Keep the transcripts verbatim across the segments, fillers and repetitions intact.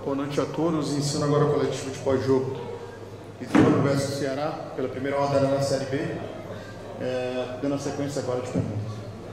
Boa noite a todos. Ensino agora o coletivo de pós-jogo Ituano versus Ceará, pela primeira rodada na Série B. É, dando a sequência agora de perguntas.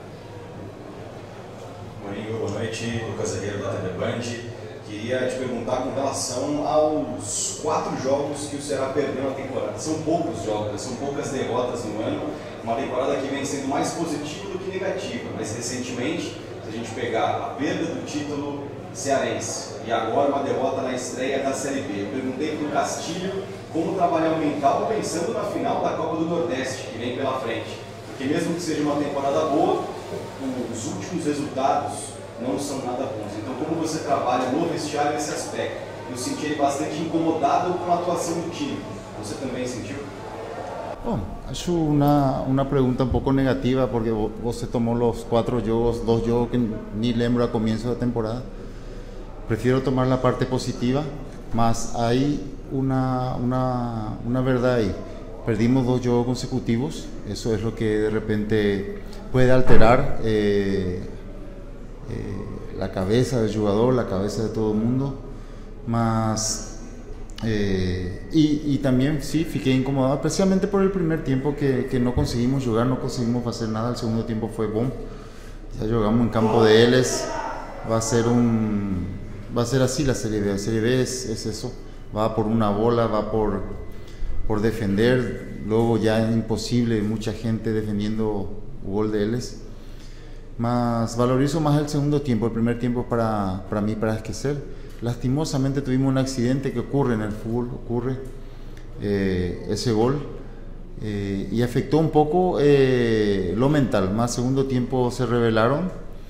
Mourinho, boa noite. Lucas Herrera da T V Band. Queria te perguntar com relação aos quatro jogos que o Ceará perdeu na temporada. São poucos jogos, são poucas derrotas no ano. Uma temporada que vem sendo mais positiva do que negativa. Mas recentemente, se a gente pegar a perda do título cearense e agora uma derrota na estreia da Série B, eu perguntei para o Castilho como trabalhar o mental pensando na final da Copa do Nordeste, que vem pela frente. Porque mesmo que seja uma temporada boa, os últimos resultados não são nada bons. Então, como você trabalha no vestiário nesse aspecto? Eu senti ele bastante incomodado com a atuação do time. Você também sentiu? Bom, acho uma, uma pergunta um pouco negativa, porque você tomou os quatro jogos, dois jogos que nem lembro a começo da temporada. Prefiro tomar a parte positiva, mas hay una, una, una verdad ahí. Perdimos dos jogos consecutivos, eso es lo que de repente puede alterar eh, eh, la cabeza del jugador, la cabeza de todo el mundo. Mas, eh, y, y también sí, fiqué incomodado, especialmente por el primer tiempo que, que no conseguimos jugar, no conseguimos hacer nada. El segundo tiempo fue bom. Ya jugamos en campo de ellos. Va a ser un, va a ser así la Serie B. La Serie B es, es eso. Va por una bola, va por, por defender. Luego ya es imposible, mucha gente defendiendo el gol de ellos. Mas valorizo más el segundo tiempo. El primer tiempo para, para mí para esquecer. Lastimosamente tuvimos un accidente que ocurre en el fútbol, ocurre eh, ese gol eh, y afectó un poco eh, lo mental. Más segundo tiempo se rebelaron,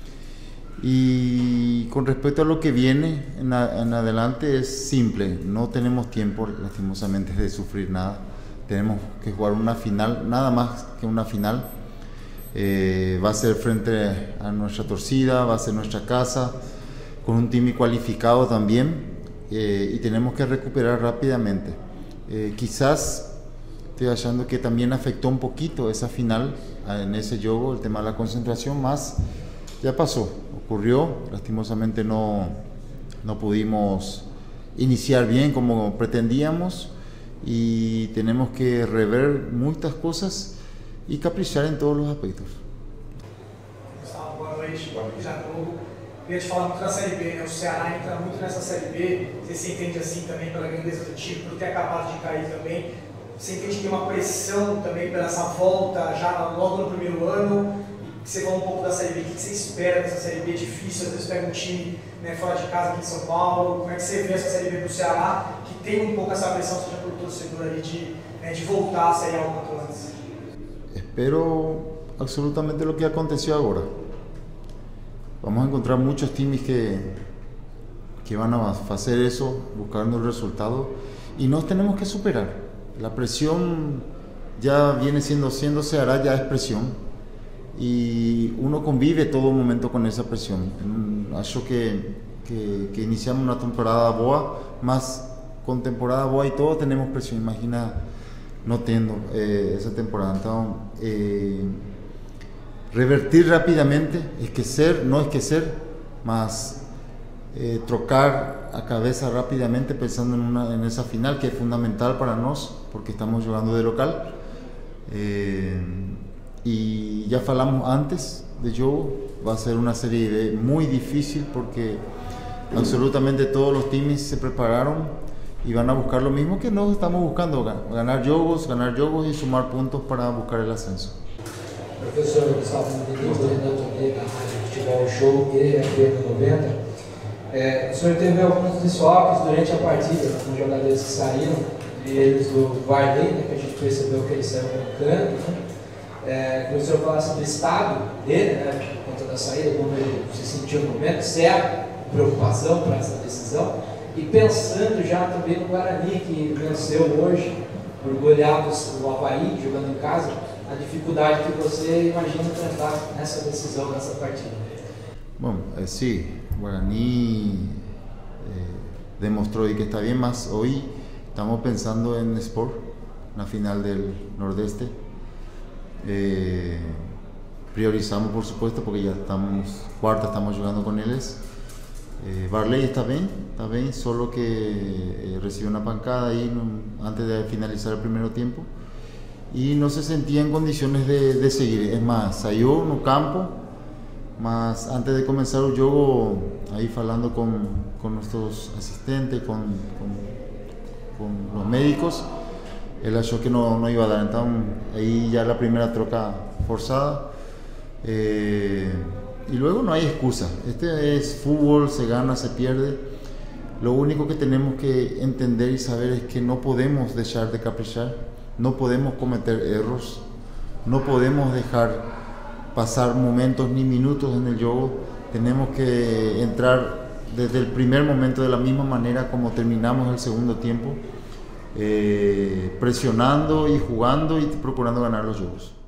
y con respecto a lo que viene en, a, en adelante es simple. No tenemos tiempo lastimosamente de sufrir nada. Tenemos que jugar una final, nada más que una final. Eh, va a ser frente a nuestra torcida, va a ser nuestra casa, con un team cualificado también, eh, y tenemos que recuperar rápidamente. Eh, quizás estoy achando que también afectó un poquito esa final en ese juego, el tema de la concentración, más ya pasó, ocurrió, lastimosamente no, no pudimos iniciar bien como pretendíamos, y tenemos que rever muchas cosas y caprichar en todos los aspectos. Boa noite, eu queria te falar muito da Série B, né? O Ceará entra muito nessa Série B, você se entende assim também pela grandeza do time, por ter acabado de cair também, você entende que tem uma pressão também pela essa volta já logo no primeiro ano, e você fala um pouco da Série B, o que você espera dessa Série B difícil, às vezes pega um time, né, fora de casa aqui em São Paulo, como é que você vê essa Série B do Ceará, que tem um pouco essa pressão, seja pelo torcedor ali, de, né, de voltar a Série A o quanto antes? Espero absolutamente lo que aconteció ahora. Vamos a encontrar muchos times que, que van a hacer eso, buscando el resultado, y nos tenemos que superar. La presión ya viene siendo, siendo Ceará, ya es presión, y uno convive todo momento con esa presión. Acho que, que, que iniciamos una temporada boa, más con temporada boa y todo tenemos presión. Imagina no teniendo eh, esa temporada. Entonces, eh, revertir rápidamente, esquecer, no esquecer, más eh, trocar a cabeza rápidamente pensando en, una, en esa final que es fundamental para nosotros porque estamos jugando de local. Eh, y ya hablamos antes de juego, va a ser una serie de muy difícil porque absolutamente todos los teams se prepararon y van a buscar lo mismo que nosotros estamos buscando, ganar jogos, ganar jogos y sumar puntos para buscar el ascenso. Professor Gustavo Mendes, redator da Rádio Futebol Show e F M noventa, é, o senhor teve alguns desfalques durante a partida, com jogadores que saíram, e eles do Varley, né, que a gente percebeu que ele saiu mancando, né? É, que o senhor falasse do estado dele, né, por conta da saída, como ele se sentiu no momento, se há preocupação para essa decisão, e pensando já também no Guarani, que venceu hoje por goleados o Avaí, jogando em casa, a dificuldade que você imagina enfrentar nessa decisão, nessa partida. Bom, eh, sí, Guaraní eh, demostró que está bien, más hoy estamos pensando en Sport, la final del Nordeste. Eh, priorizamos, por supuesto, porque ya estamos cuarta, estamos jugando con ellos. Eh, Varley está bien, está bien, solo que eh, recibió una pancada ahí no, antes de finalizar el primer tiempo y no se sentía en condiciones de, de seguir. Es más, salió no campo, mas antes de comenzar el juego, ahí hablando con, con nuestros asistentes, con, con, con los médicos, él achó que no, no iba a dar, entonces ahí ya la primera troca forzada. Eh, y luego no hay excusa, este es fútbol, se gana, se pierde. Lo único que tenemos que entender y saber es que no podemos dejar de caprichar, no podemos cometer errores, no podemos dejar pasar momentos ni minutos en el juego. Tenemos que entrar desde el primer momento de la misma manera como terminamos el segundo tiempo, eh, presionando y jugando y procurando ganar los juegos.